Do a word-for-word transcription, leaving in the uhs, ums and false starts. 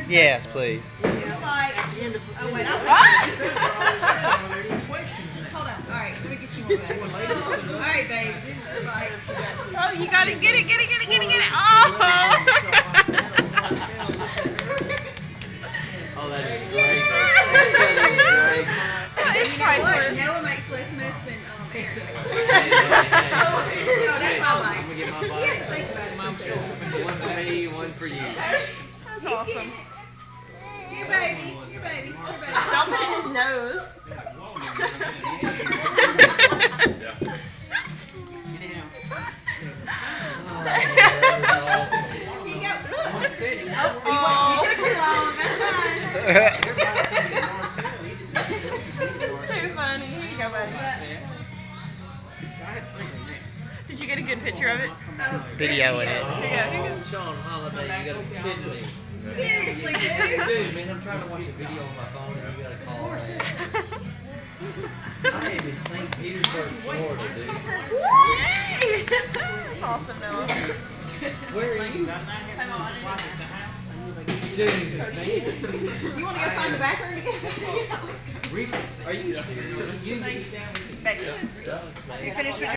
Yes, please. Oh, wait, I'll Hold on. All right, let me get you one back. All right, babe. Bye. Oh, you got it. Get it, get it, get it, get it, get it. Oh! Oh, that is great. It's You know what? priceless. Noah makes less mess than um, Aaron. Hey, hey, hey. Oh, that's my I'm bike. gonna get my bike. He has to think about it. One for me, one for you. That's awesome. Your baby. Your baby. Your baby. Don't put it in his nose. Here you go. Look. Oh, you took too long. That's fine. It's too funny. Here you go, buddy. Did you get a good picture of it? Videoing it. Here you go, here you go. Oh, Sean Holiday, you gotta be kidding me. Seriously, dude. Dude, man, I'm trying to watch a video on my phone and you gotta call me. I am in Saint Petersburg, Florida, dude. Yay! That's awesome, Noah. Where are you? Dude, You want to go find the back room again? Yeah, let's go. are you? You Becky, sucks, man. you finished with your